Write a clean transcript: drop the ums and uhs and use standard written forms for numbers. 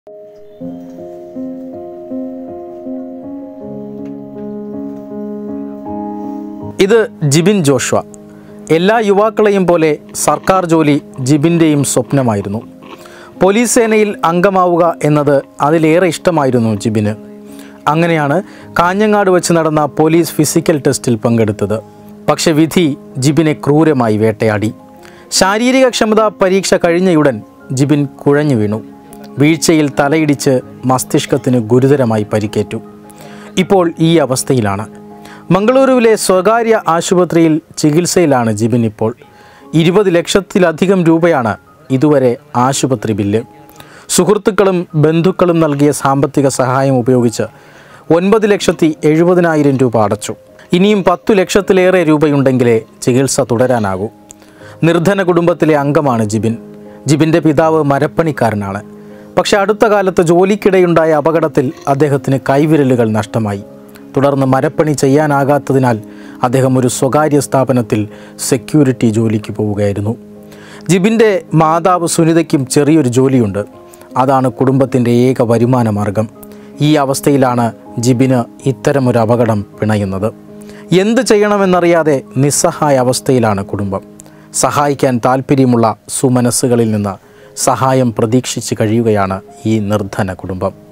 ഇത് ജിബിൻ ജോഷ്വ. എല്ലാ യുവാക്കളെയും പോലെ സർക്കാർ ജോലി ജിബിൻ്റെയും സ്വപ്നമായിരുന്നു. പോലീസ് സേനയിൽ അംഗമാവുക എന്നത് അതിലേറെ ഇഷ്ടമായിരുന്നു ജിബിന്. അങ്ങനെയാണ് കാഞ്ഞങ്ങാട് വെച്ച് നടന്ന പോലീസ് ഫിസിക്കൽ ടെസ്റ്റിൽ പങ്കെടുത്തത്. പക്ഷെ വിധി ജിബിനെ ക്രൂരമായി വേട്ടയാടി. ശാരീരിക ക്ഷമതാ പരീക്ഷ കഴിഞ്ഞയുടൻ ജിബിൻ കുഴഞ്ഞു വീണു. വീഴ്ചയിൽ തലയിടിച്ച് മസ്തിഷ്കത്തിന് ഗുരുതരമായി പരിക്കേറ്റു. ഇപ്പോൾ ഈ അവസ്ഥയിലാണ്. മംഗളൂരുവിലെ സ്വകാര്യ ആശുപത്രിയിൽ ചികിത്സയിലാണ് ജിബിൻ ഇപ്പോൾ. 20 ലക്ഷത്തിലധികം രൂപയാണ് ഇതുവരെ ആശുപത്രി ബില്ല്. സുഹൃത്തുക്കളും ബന്ധുക്കളും നൽകിയ സാമ്പത്തിക സഹായം ഉപയോഗിച്ച് 9,70,000 രൂപ അടച്ചു. ഇനിയും 10 ലക്ഷത്തിലേറെ രൂപയുണ്ടെങ്കിലേ ചികിത്സ തുടരാനാകൂ. നിർധന കുടുംബത്തിലെ അംഗമാണ് ജിബിൻ. ജിബിൻ്റെ പിതാവ് മരപ്പണിക്കാരനാണ്. പക്ഷെ അടുത്ത കാലത്ത് ജോലിക്കിടെയുണ്ടായ അപകടത്തിൽ അദ്ദേഹത്തിന് കൈവിരലുകൾ നഷ്ടമായി. തുടർന്ന് മരപ്പണി ചെയ്യാനാകാത്തതിനാൽ അദ്ദേഹം ഒരു സ്വകാര്യ സ്ഥാപനത്തിൽ സെക്യൂരിറ്റി ജോലിക്ക് പോവുകയായിരുന്നു. ജിബിൻ്റെ മാതാവ് സുനിതയ്ക്കും ചെറിയൊരു ജോലിയുണ്ട്. അതാണ് കുടുംബത്തിൻ്റെ ഏക വരുമാന മാർഗം. ഈ അവസ്ഥയിലാണ് ജിബിന് ഇത്തരമൊരു അപകടം പിണയുന്നത്. എന്ത് ചെയ്യണമെന്നറിയാതെ നിസ്സഹായ അവസ്ഥയിലാണ് കുടുംബം. സഹായിക്കാൻ താല്പര്യമുള്ള സുമനസ്സുകളിൽ നിന്ന് സഹായം പ്രതീക്ഷിച്ച് കഴിയുകയാണ് ഈ നിർധന കുടുംബം.